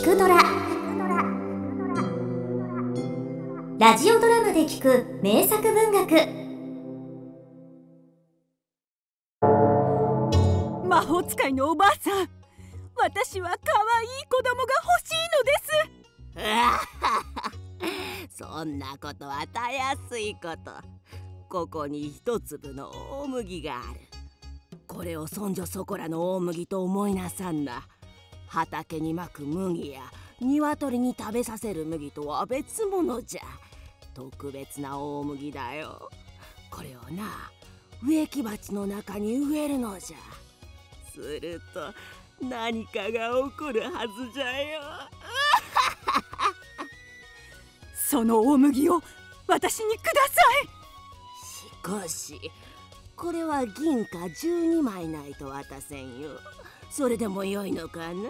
くドラ」。ラジオドラマで聞く名作文学。 魔法使いのおばあさん、私は可愛い子供が欲しいのです。そんなことはたやすいこと。ここに一粒の大麦がある。これをそんじょそこらの大麦と思いなさんな。畑にまく麦や鶏に食べさせる麦とは別物じゃ。特別な大麦だよ。これをな、植木鉢の中に植えるのじゃ。すると何かが起こるはずじゃよ。 その大麦を私にください。しかしこれは銀貨12枚ないと渡せんよ。それでもよいのかな。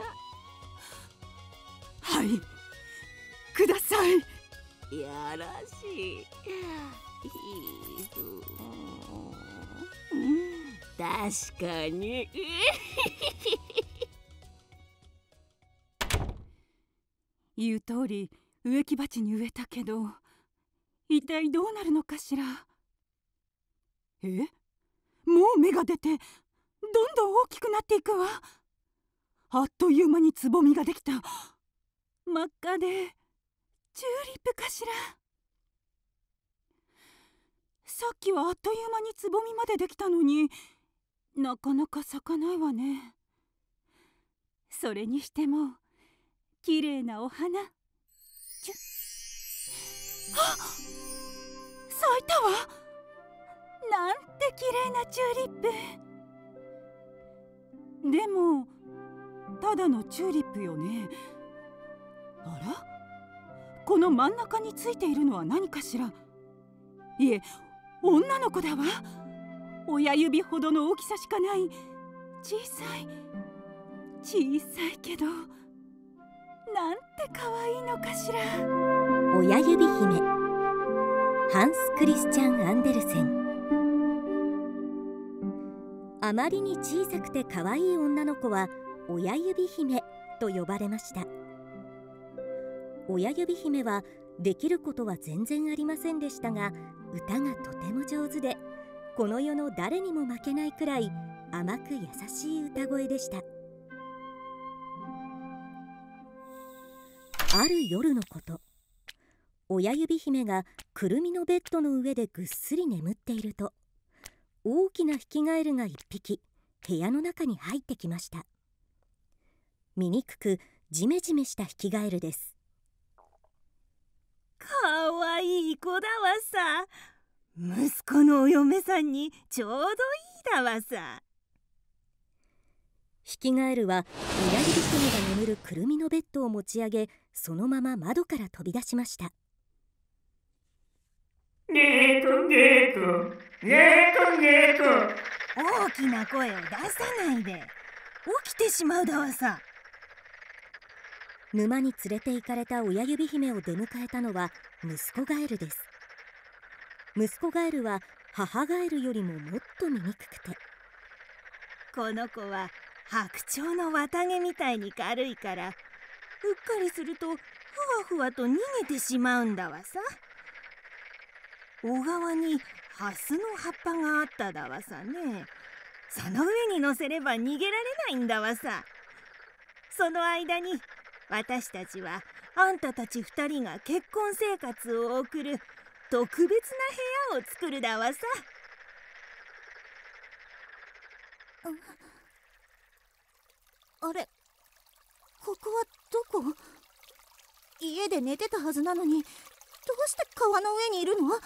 はい、ください。 やらしい。確かに。 言う通り植木鉢に植えたけど、一体どうなるのかしら。もう芽が出てどんどん大きくなっていくわ。あっという間につぼみができた。真っ赤でチューリップかしら。さっきはあっという間につぼみまでできたのに、なかなか咲かないわね。それにしてもきれいなお花。咲いたわ。なんてきれいなチューリップ。でもただのチューリップよね。あら、この真ん中についているのは何かしら。いえ、女の子だわ。親指ほどの大きさしかない小さいけど、なんて可愛いのかしら。 親指姫、ハンス・クリスチャン・アンデルセン。あまりに小さくて可愛い女の子は親指姫と呼ばれました。親指姫はできることは全然ありませんでしたが、歌がとても上手で、この世の誰にも負けないくらい甘く優しい歌声でした。ある夜のこと、親指姫がくるみのベッドの上でぐっすり眠っていると、大きなヒキガエルが一匹部屋の中に入ってきました。醜くジメジメしたヒキガエルです。 かわいい子だわさ。息子のお嫁さんにちょうどいいだわさ。 ヒキガエルは親指姫が眠るくるみのベッドを持ち上げ、そのまま窓から飛び出しました。 ゲコゲコゲコゲコ。 大きな声を出さないで。起きてしまうだわさ。 沼に連れて行かれた親指姫を出迎えたのは息子ガエルです。息子ガエルは母ガエルよりももっと醜くて、 この子は白鳥の綿毛みたいに軽いから、うっかりするとふわふわと逃げてしまうんだわさ。小川にハスの葉っぱがあっただわさね。その上に乗せれば逃げられないんだわさ。その間に私たちはあんたたち2人が結婚生活を送る特別な部屋を作るだわさ。 あれ、ここはどこ？家で寝てたはずなのに、どうして川の上にいるの？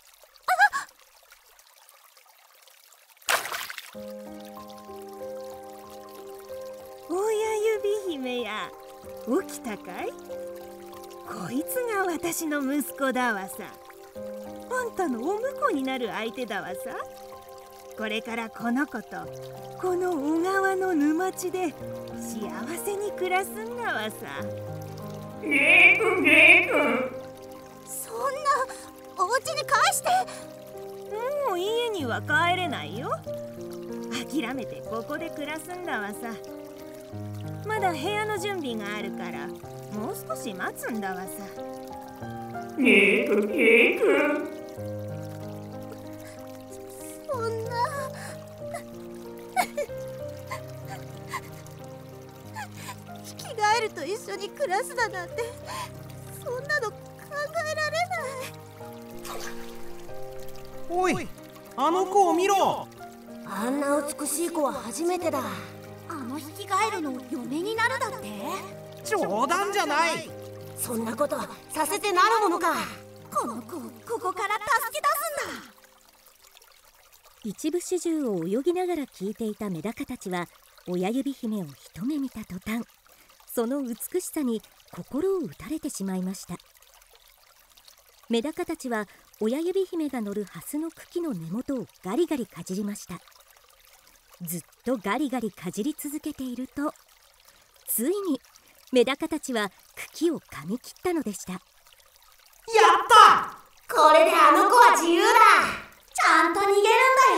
親指姫や、起きたかい？こいつが私の息子だわさ。あんたのお婿になる相手だわさ。これからこの子とこの小川の沼地で幸せに暮らすんだわさ。 ゲコゲコ。 そんな、お家に返して。 もう家には帰れないよ。諦めてここで暮らすんだわさ。まだ部屋の準備があるから、 もう少し待つんだわさ。 ゲーク、ゲーク。 そんなヒキガエルと一緒に暮らすだなんて、そんなの考えられない。 おい、あの子を見ろ。 あんな美しい子は初めてだ。 あのヒキガエルの嫁になるだって。 冗談じゃない。 そんなことさせてなるものか。 この子をここから助け出すんだ。 一部始終を泳ぎながら聞いていたメダカたちは、親指姫を一目見た途端、その美しさに心を打たれてしまいました。メダカたちは親指姫が乗るハスの茎の根元をガリガリかじりました。ずっとガリガリかじり続けていると、ついにメダカたちは茎を噛み切ったのでした。 やった！ これであの子は自由だ。ちゃんと逃げるんだ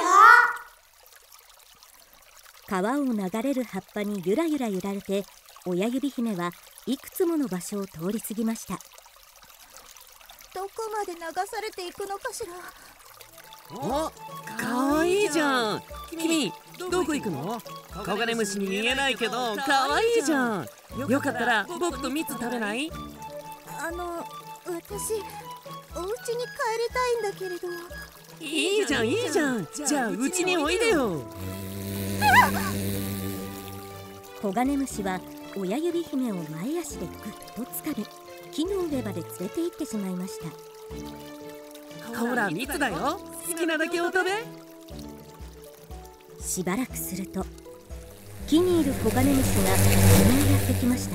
よ。川を流れる葉っぱにゆらゆら揺られて、親指姫はいくつもの場所を通り過ぎました。 どこまで流されていくのかしら。 お、かわいいじゃん。君どこ行くの？コガネムシに見えないけどかわいいじゃん。よかったら僕と蜜食べない？ 私お家に帰りたいんだけれど。 いいじゃんいいじゃん。じゃあうちにおいでよ。 コガネムシは親指姫を前足でぐっとつかみ、木の上まで連れて行ってしまいました。 ほら蜜だよ。好きなだけお食べ。 しばらくすると、木にいるコガネムシがここにやってきました。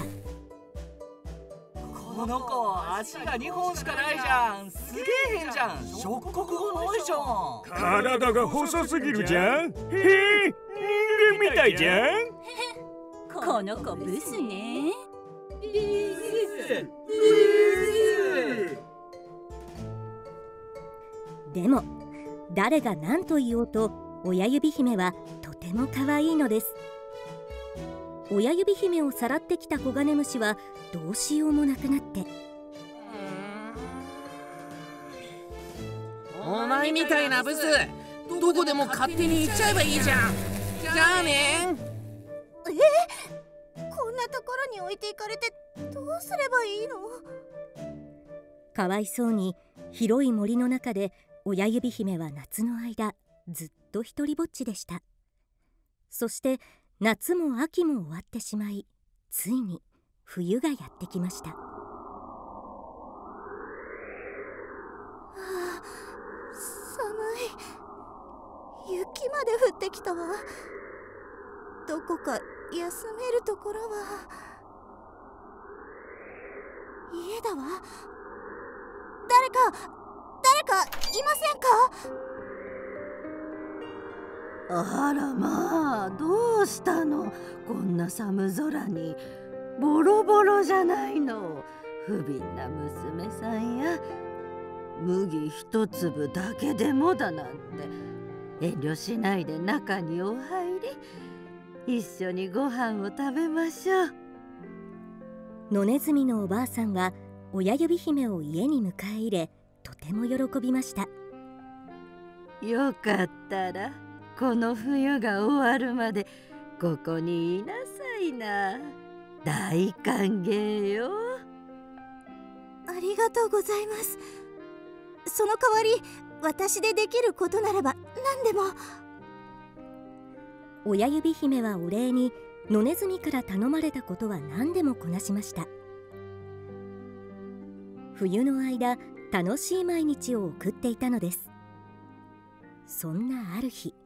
この子足が2本しかないじゃん。すげえ変じゃん。触覚がないじゃん。 体が細すぎるじゃん。へえ、人間みたいじゃん。 この子ブスね。 でも誰が何と言おうと、親指姫はとても可愛いのです。親指姫をさらってきたコガネムシはどうしようもなくなって、 お前みたいなブス、どこでも勝手に行っちゃえばいいじゃん。じゃあね。 こんなところに置いていかれてどうすればいいの？ かわいそうに広い森の中で親指姫は夏の間ずっと一りぼっちでした。そして夏も秋も終わってしまい、ついに冬がやってきました。 寒い。雪まで降ってきたわ。どこか休めるところは。家だわ。誰かいませんか？ あらまあ、どうしたの？こんな寒空にボロボロじゃないの。不憫な娘さんや。麦一粒だけでもだなんて。遠慮しないで中にお入り。一緒にご飯を食べましょう。 野ネズミのおばあさんは親指姫を家に迎え入れ、とても喜びました。 よかったらこの冬が終わるまでここにいなさいな。大歓迎よ。 ありがとうございます。その代わり私でできることならば何でも。 親指姫はお礼に野ネズミから頼まれたことは何でもこなしました。冬の間楽しい毎日を送っていたのです。そんなある日、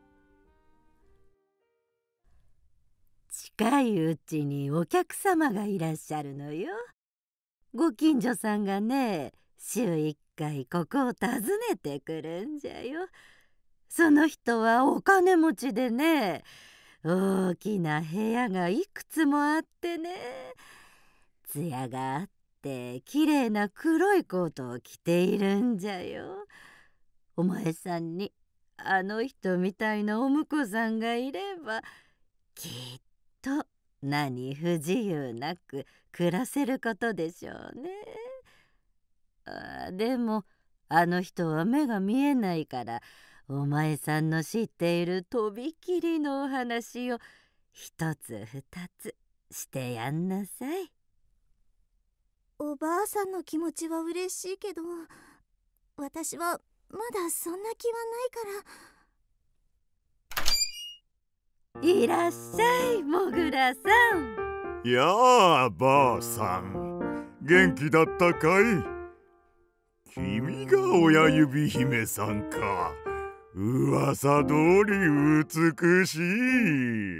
近いうちにお客様がいらっしゃるのよ。ご近所さんがね、週1回ここを訪ねてくるんじゃよ。その人はお金持ちでね、大きな部屋がいくつもあってね、艶があってきれいな黒いコートを着ているんじゃよ。お前さんにあの人みたいなお婿さんがいればきっと何不自由なく暮らせることでしょうね。でもあの人は目が見えないから、お前さんの知っているとびきりのお話を一つ二つしてやんなさい。 おばあさんの気持ちは嬉しいけど、私はまだそんな気はないから。 いらっしゃい、もぐらさん。 やあ、ばあさん、元気だったかい？君が親指姫さんか。噂通り美しい。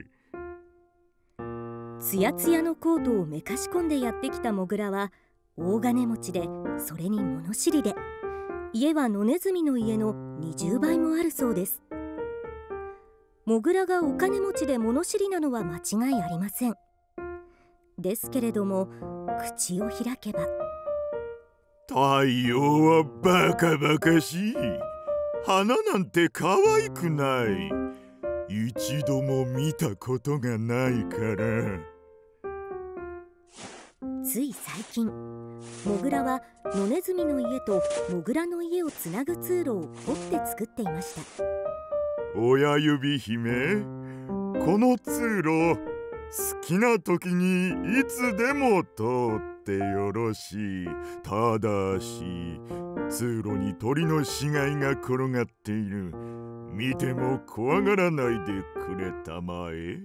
つやつやのコートをめかし込んでやってきたモグラは大金持ちで、それに物知りで、家は野ネズミの家の20倍もあるそうです。モグラがお金持ちで物知りなのは間違いありません。ですけれども、口を開けば太陽はバカバカしい。花なんて可愛くない。一度も見たことがないから。 つい最近、モグラは野ネズミの家とモグラの家をつなぐ通路を掘って作っていました。 親指姫、この通路好きな時にいつでも通ってよろしい。ただし通路に鳥の死骸が転がっている。見ても怖がらないでくれたまえ。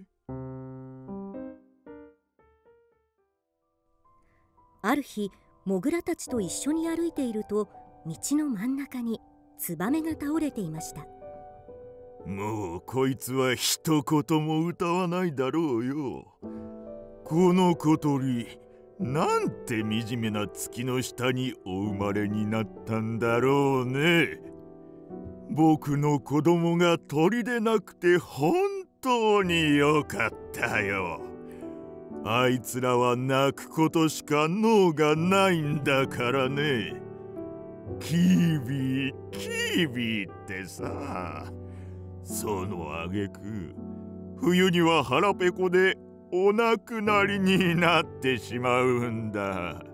ある日、モグラたちと一緒に歩いていると、道の真ん中にツバメが倒れていました。 もうこいつは一言も歌わないだろうよ。この小鳥、なんて惨めな月の下にお生まれになったんだろうね。僕の子供が鳥でなくて本当によかったよ。あいつらは泣くことしか脳がないんだからね。キービーキービーってさ。その挙句、冬には腹ペコでお亡くなりになってしまうんだ。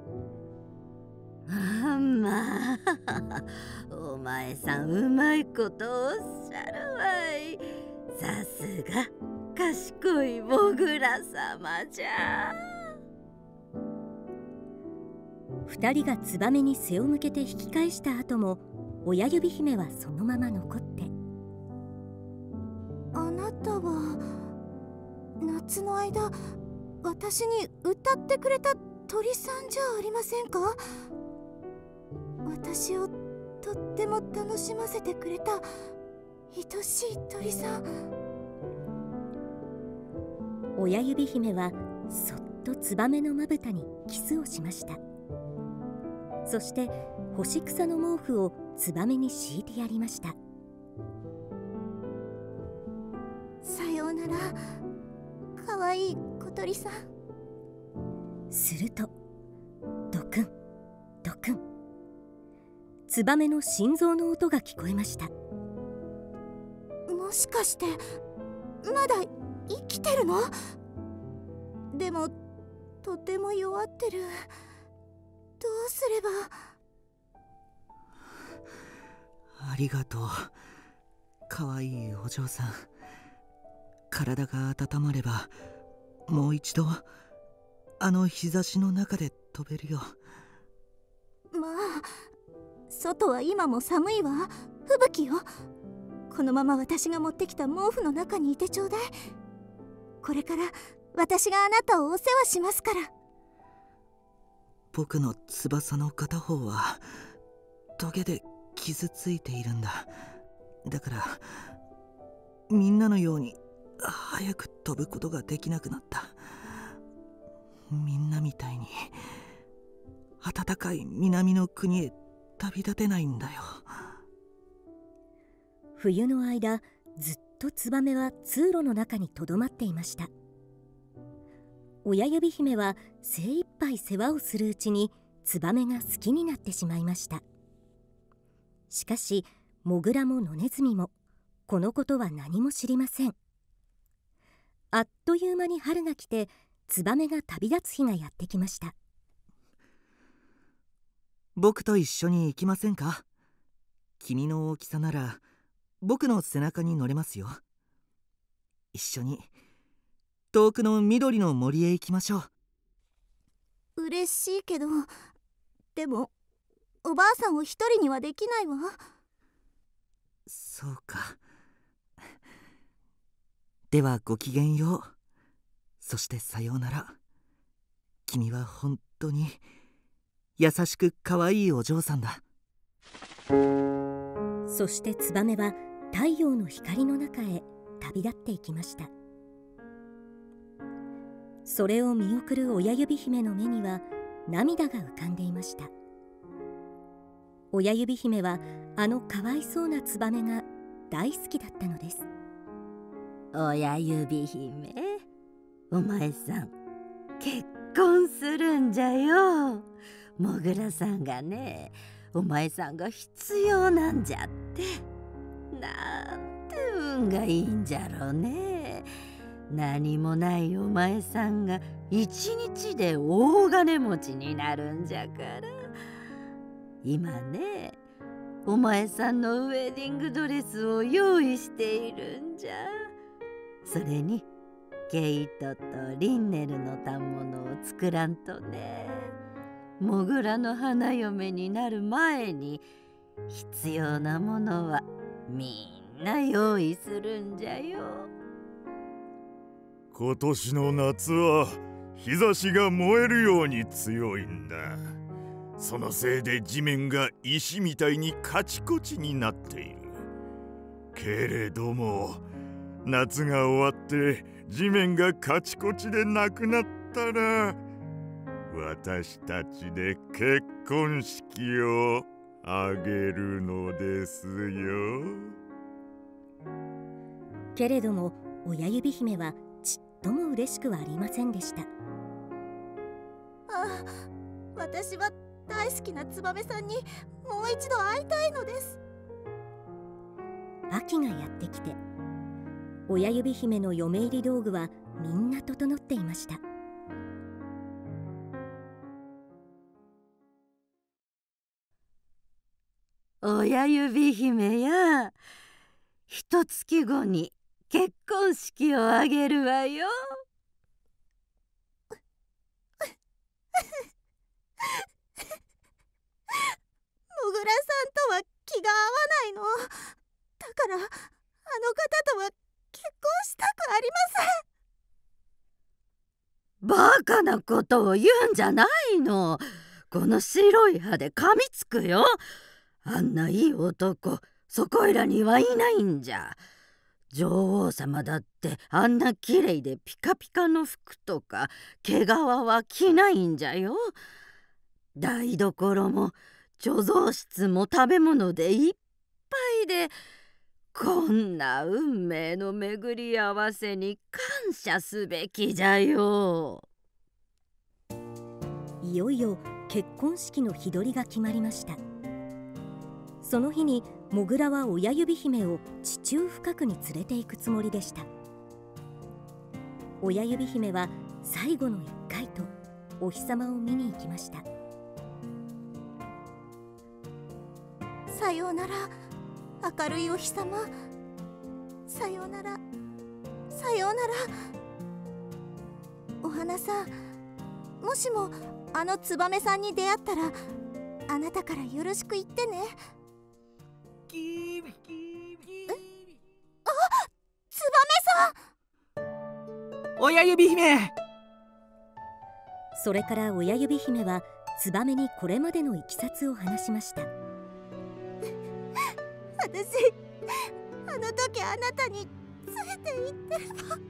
まあお前さん、うまいことおっしゃるわい。さすが賢いモグラ様じゃ。 二人がツバメに背を向けて引き返した後も、親指姫はそのまま残って。 あなたは夏の間、私に歌ってくれた鳥さんじゃありませんか？私をとっても楽しませてくれた愛しい鳥さん。 親指姫はそっとツバメのまぶたにキスをしました。そして干し草の毛布をツバメに敷いてやりました。 さようなら、かわいい小鳥さん。 するとドクンドクン、ツバメの心臓の音が聞こえました。 もしかしてまだ生きてるの？でもとても弱ってる。どうすれば。 ありがとう、かわいいお嬢さん。体が温まればもう一度あの日差しの中で飛べるよ。 まあ、外は今も寒いわ。吹雪よ。このまま私が持ってきた毛布の中にいてちょうだい。これから私があなたをお世話しますから。 僕の翼の片方はトゲで傷ついているんだ。だからみんなのように早く飛ぶことができなくなった。みんなみたいに暖かい南の国へ旅立てないんだよ。 冬の間、ずっとツバメは通路の中にとどまっていました。親指姫は精一杯世話をするうちにツバメが好きになってしまいました。しかしモグラも野ネズミもこのことは何も知りません。あっという間に春が来て、 ツバメが旅立つ日がやってきました。 僕と一緒に行きませんか？君の大きさなら僕の背中に乗れますよ。一緒に遠くの緑の森へ行きましょう。嬉しいけど、でもおばあさんを一人にはできないわ。 そうか。ではごきげんよう。そしてさようなら。君は本当に優しく可愛いお嬢さんだ。 そしてツバメは太陽の光の中へ旅立っていきました。それを見送る親指姫の目には涙が浮かんでいました。親指姫はあのかわいそうなツバメが大好きだったのです。 親指姫、お前さん結婚するんじゃよ。もぐらさんがね、お前さんが必要なんじゃって。なんて運がいいんじゃろうね。何もないお前さんが一日で大金持ちになるんじゃから。今ね、お前さんのウェディングドレスを用意しているんじゃ。それに毛糸とリンネルの反物を作らんとね。モグラの花嫁になる前に必要なものはみんな用意するんじゃよ。 今年の夏は日差しが燃えるように強いんだ。そのせいで地面が石みたいにカチコチになっている。けれども夏が終わって地面がカチコチでなくなったら、私たちで結婚式を挙げるのですよ。 けれども親指姫はちっとも嬉しくはありませんでした。 私は大好きなツバメさんにもう一度会いたいのです。 秋がやってきて、親指姫の嫁入り道具はみんな整っていました。 親指姫や、一月後に結婚式を挙げるわよ。 もぐらさんとは気が合わないの。だからあの方とは結婚したくありません。バカなことを言うんじゃないの。この白い歯で噛みつくよ。あんないい男そこいらにはいないんじゃ。女王様だってあんなきれいでピカピカの服とか毛皮は着ないんじゃよ。台所も貯蔵室も食べ物でいっぱいで、こんな運命の巡り合わせに感謝すべきじゃよ。 いよいよ結婚式の日取りが決まりました。その日にモグラは親指姫を地中深くに連れて行くつもりでした。親指姫は最後の一回とお日様を見に行きました。 さようなら明るいお日様。さようならさようなら。お花さん、もしもあのツバメさんに出会ったらあなたからよろしく言ってね。ツバメさん。親指姫。 それから親指姫はツバメにこれまでのいきさつを話しました。 私あの時あなたについていってれば。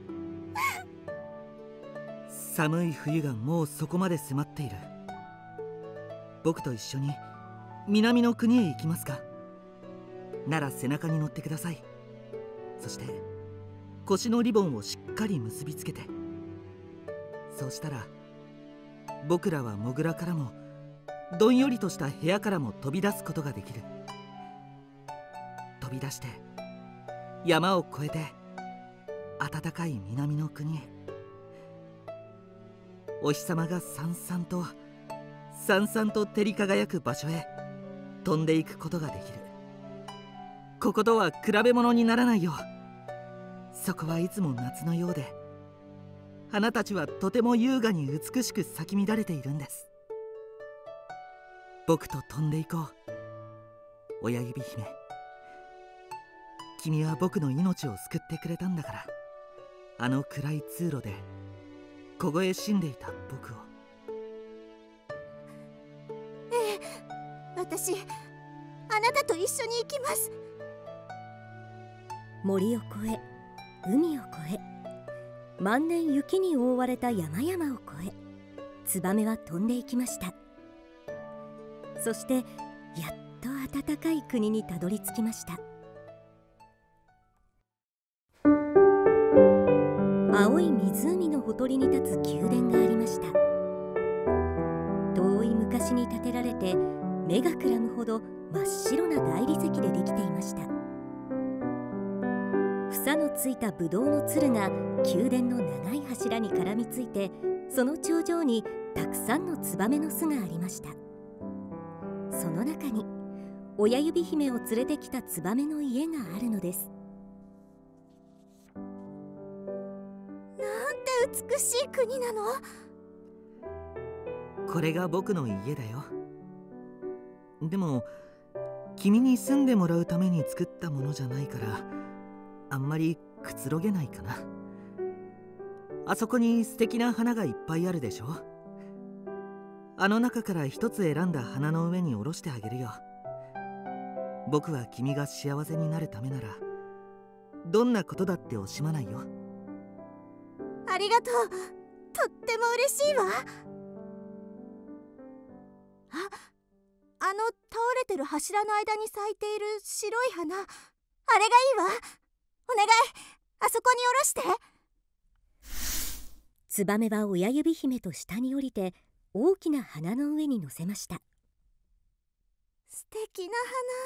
寒い冬がもうそこまで迫っている。僕と一緒に南の国へ行きますか？なら背中に乗ってください。そして腰のリボンをしっかり結びつけて。そうしたら僕らはモグラからもどんよりとした部屋からも飛び出すことができる。飛び出して山を越えて暖かい南の国へ。 お日様がさんさんと照り輝く場所へ飛んでいくことができる。こことは比べ物にならないよ。そこはいつも夏のようで、花たちはとても優雅に美しく咲き乱れているんです。僕と飛んでいこう、親指姫。君は僕の命を救ってくれたんだから、あの暗い通路で凍え死んでいた僕を。 ええ、私あなたと一緒に行きます。 森を越え、海を越え、万年雪に覆われた山々を越え、ツバメは飛んでいきました。そしてやっと暖かい国にたどり着きました。青い湖のほとりに立つ宮殿がありました。遠い昔に建てられて、目がくらむほど真っ白な大理石でできていました。房のついたブドウのつるが宮殿の長い柱に絡みついて、その頂上にたくさんのツバメの巣がありました。その中に親指姫を連れてきたツバメの家があるのです。 なんて美しい国なの。 これが僕の家だよ。でも君に住んでもらうために作ったものじゃないから、あんまりくつろげないかな。あそこに素敵な花がいっぱいあるでしょ。あの中から一つ選んだ花の上に下ろしてあげるよ。僕は君が幸せになるためなら、どんなことだって惜しまないよ。 ありがとう。とっても嬉しいわ。あの倒れてる柱の間に咲いている白い花、あれがいいわ。お願い、あそこに下ろして。 ツバメは親指姫と下に降りて、大きな花の上に乗せました。 素敵な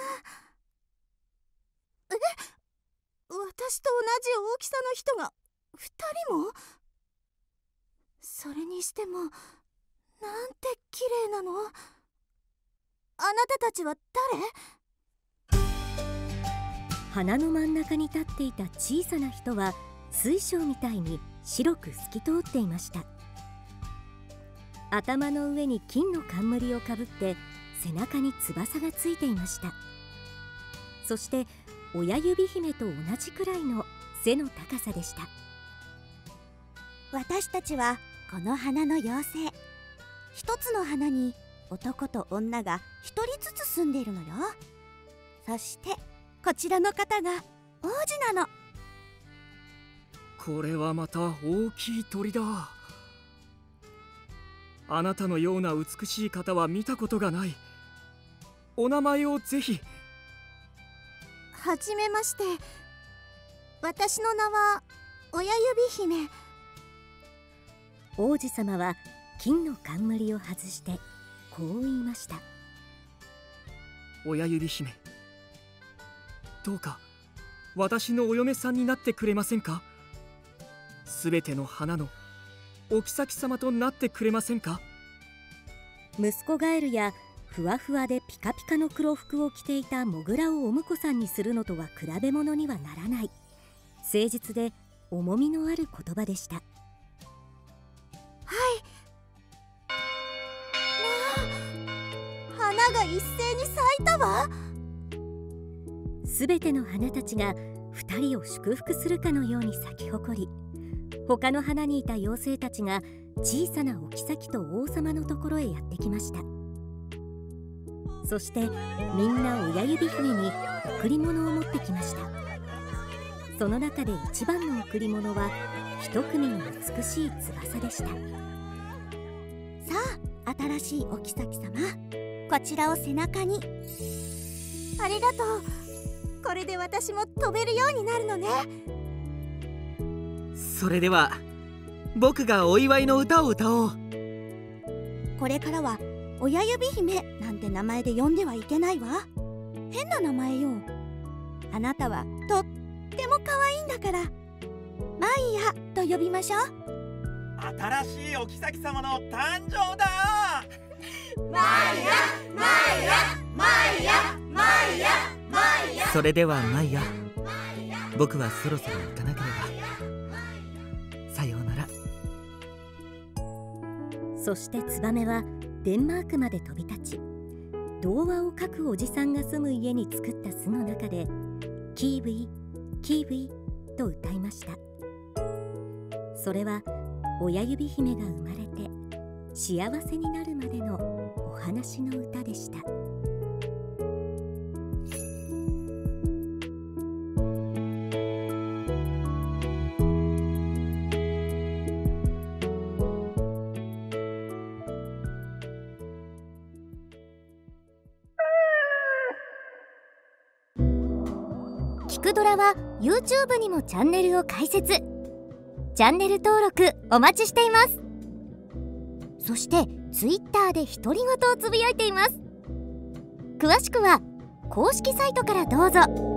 花。私と同じ大きさの人が2人も。それにしてもなんて綺麗なの。あなたたちは誰？ 花の真ん中に立っていた小さな人は水晶みたいに白く透き通っていました。頭の上に金の冠をかぶって、背中に翼がついていました。そして親指姫と同じくらいの背の高さでした。 私たちはこの花の妖精。一つの花に男と女が一人ずつ住んでいるのよ。そしてこちらの方が王子なの。 これはまた大きい鳥だ。あなたのような美しい方は見たことがない。お名前をぜひ。 はじめまして。私の名は親指姫。 王子様は金の冠を外してこう言いました。 親指姫、どうか私のお嫁さんになってくれませんか。すべての花のお妃様となってくれませんか。 息子ガエルやふわふわでピカピカの黒服を着ていたモグラをお婿さんにするのとは比べ物にはならない、誠実で重みのある言葉でした。 はい。まあ、花が一斉に咲いたわ。 すべての花たちが2人を祝福するかのように咲き誇り、他の花にいた妖精たちが小さなお妃と王様のところへやってきました。そしてみんな親指姫に贈り物を持ってきました。その中で一番の贈り物は一組の美しい翼でした。 さあ、新しいお妃様、こちらを背中に。ありがとう。これで私も飛べるようになるのね。 それでは僕がお祝いの歌を歌おう。 これからは親指姫なんて名前で呼んではいけないわ。変な名前よ。あなたはとっても可愛いんだから、マイヤと呼びましょう。 新しいお妃様の誕生だ。 それではマイヤ、僕はそろそろ行かなければ。さようなら。 そしてツバメはデンマークまで飛び立ち、童話を書くおじさんが住む家に作った巣の中でキーブイキーブイと歌いました。それは親指姫が生まれて幸せになるまでのお話の歌でした。 キクドラは YouTube にもチャンネルを開設。チャンネル登録お待ちしています。そして Twitter で独り言をつぶやいています。詳しくは公式サイトからどうぞ。